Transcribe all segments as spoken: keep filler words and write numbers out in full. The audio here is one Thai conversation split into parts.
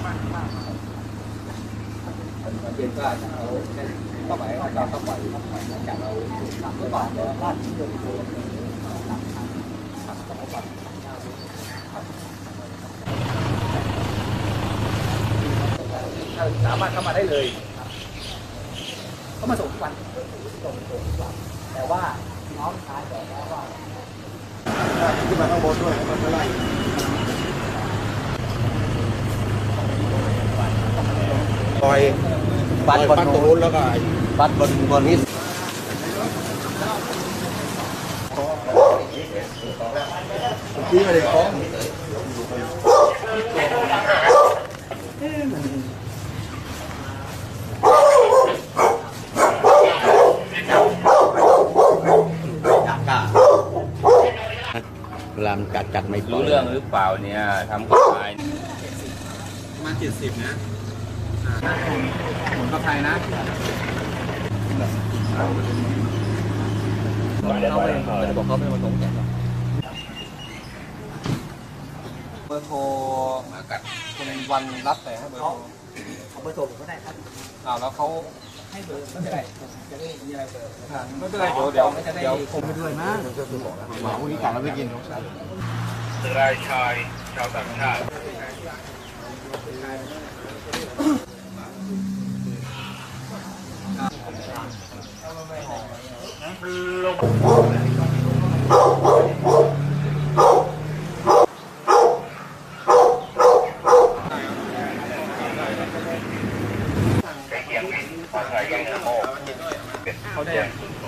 เย็นก็เอาเข้าไปเอาจอเข้าไปหลังจากเราเมื่อก่อนเนี่ยลาดที่โดนโดนสามารถเข้ามาได้เลยเขามาส่งทุกวันส่งส่งทุกวันแต่ว่าน้องชายบอกแล้วว่าขึ้นมาข้างบนด้วยมันจะไล่ลอยบัดบนตรงนู้นแล้วก็บัดบนบนนี้ชี้มาเลยฟ้องเวลามันกัดกัดไม่รู้เรื่องหรือเปล่าเนี่ยทำกับใครประมาณเจ็ดสิบนะหมุนกับใครนะเขาไม่ได้บอกเขาไม่มาส่งแกเบอร์โทรมากัดคุณวันรับแต่ให้เบอร์โทรเขาเบอร์โทรผมก็ได้ครับอ้าวแล้วเขาให้เบอร์ไม่เป็นไรจะได้มีอะไรเบอร์ไม่เป็นไรเดี๋ยวเดี๋ยวเดี๋ยวผมไปด้วยนะจะคือบอกแล้วหมาวันนี้กัดแล้วไม่กินรายชายชาวต่างชาติเขาได้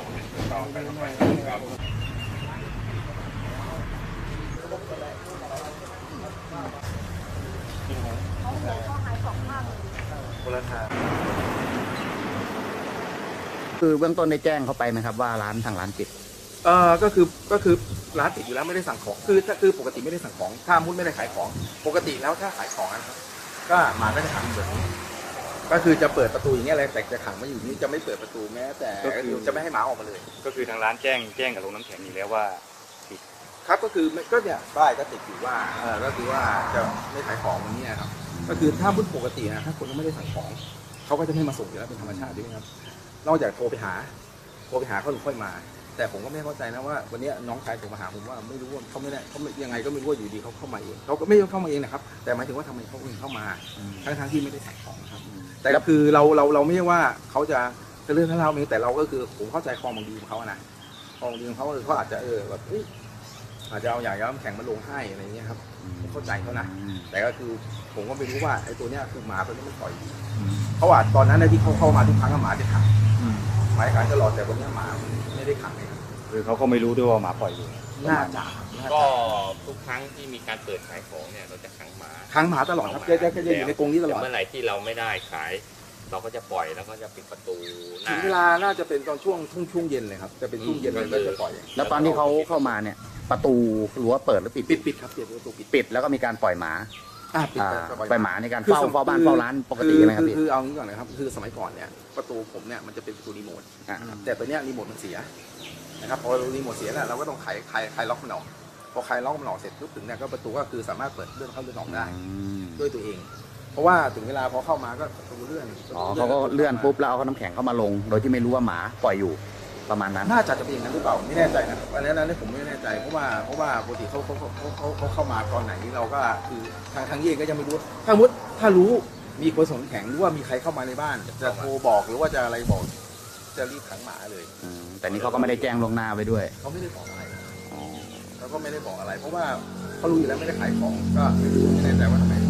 คือเบื้องต้นได้แจ้งเขาไปไหมครับว่าร้านทางร้านปิดเอ่อก็คือก็คือร้านปิดอยู่แล้วไม่ได้สั่งของคือถ้าคือปกติไม่ได้สั่งของถ้ามุดไม่ได้ขายของปกติแล้วถ้าขายของนะครับก็หมาก็จะขังแบบนี้ก็คือจะเปิดประตูอย่างเงี้ยอะไรแต่จะขังมาอยู่นี่จะไม่เปิดประตูแม้แต่ก็คือจะไม่ให้หมาออกมาเลยก็คือทางร้านแจ้งแจ้งกับโรงน้ำแข็งอยู่แล้วว่าปิดครับก็คือก็เนี่ยป้ายก็ติดอยู่ว่าเออก็คือว่าจะไม่ขายของวันนี้ครับก็คือถ้ามุดปกตินะถ้าคนไม่ได้สั่งของเขาก็จะไม่มาส่งอยู่แล้วเป็นธรรมชาติด้วยครับนอกจากโทรไปหาโทรไปหาเขาถึงค่อยมาแต่ผมก็ไม่เข้าใจนะว่าวันนี้น้องชายโทรมาหาผมว่าไม่รู้ว่าเขาไม่ได้เขายังไงก็ไม่รู้ว่าอยู่ดีเขาเข้ามาเองเขาก็ไม่เข้ามาเองนะครับแต่หมายถึงว่าทำไมเขาถึงเข้ามาทั้งทั้งที่ไม่ได้สั่งของครับแต่ก็คือเราเราเราไม่ใช่ว่าเขาจะจะเลื่อนให้เราเองแต่เราก็คือผมเข้าใจความบางดีของเขานะความบางดีของเขาคือเขาอาจจะเออแบบอาจจะเอาอย่างย้ำแข็งมาลงให้อะไรเงี้ยครับผมเข้าใจเขานะแต่ก็คือผมก็ไม่รู้ว่าไอ้ตัวเนี้ยคือหมาตัวนี้มันปล่อยเพราะว่าตอนนั้นที่เขาเข้ามาทุกครั้งหมาจะขังหมายขังตลอดแต่วันนี้หมาไม่ได้ขังเลยคือเขาก็ไม่รู้ด้วยว่าหมาปล่อยอยู่น่าจะก็ทุกครั้งที่มีการเปิดขายของเนี่ยเราจะขังหมาขังหมาตลอดครับจะจะจะอยู่ในกรงนี้ตลอดเมื่อไหร่ที่เราไม่ได้ขายเราก็จะปล่อยแล้วก็จะปิดประตูถึงเวลาน่าจะเป็นตอนช่วงช่วงช่วงเย็นเลยครับจะเป็นช่วงเย็นแล้วก็จะปล่อยแล้วตอนที่เขาเข้ามาเนี่ยประตูรั้วเปิดหรือปิดปิดปิดครับปิดประตูปิดปิดแล้วก็มีการปล่อยหมาอ่าปิดปล่อยหมาในการเฝ้าเฝ้าบ้านเฝ้าร้านปกติไหมครับพี่คือเอางี้ก่อนนะครับคือสมัยก่อนเนี่ยประตูผมเนี่ยมันจะเป็นประตูรีโมทแต่ตัวเนี้ยรีโมทมันเสียนะครับพอรีโมทเสียเนี่ยเราก็ต้องไขไขไขล็อกมันออกพอไขล็อกมันออกเสร็จปุ๊บถึงเนี่ยก็ประตูก็คือสามารถเปิดเลื่อนเข้าเลื่อนออกได้ด้วยตัวเองเพราะว่าถึงเวลาพอเข้ามาก็ประตูเลื่อนอ๋อเขาก็เลื่อนปุ๊บแล้วเอาน้ำแข็งเข้ามาลงโดยที่ไม่รู้ว่าหมาปล่อยอยู่ประมาณนั้นน่าจะจะเป็นอย่างนั้นหรือเปล่าไม่แน่ใจนะอันนี้นั้นผมไม่แน่ใจเพราะว่าเพราะว่าปกติเขาเขาเขาเขาเขาเข้ามาตอนไหนเราก็คือทางทางเย่ก็ยังไม่รู้ถ้ามุดถ้ารู้มีคนส่งแข็งหรือว่ามีใครเข้ามาในบ้านจะโทรบอกหรือว่าจะอะไรบอกจะรีบขังหมาเลยแต่นี่เขาก็ไม่ได้แจ้งล่วงหน้าไว้ด้วยเขาไม่ได้บอกอะไรเขาก็ไม่ได้บอกอะไรเพราะว่าเขารู้อยู่แล้วไม่ได้ขายของก็ไม่รู้ไม่แน่ใจว่าทำไม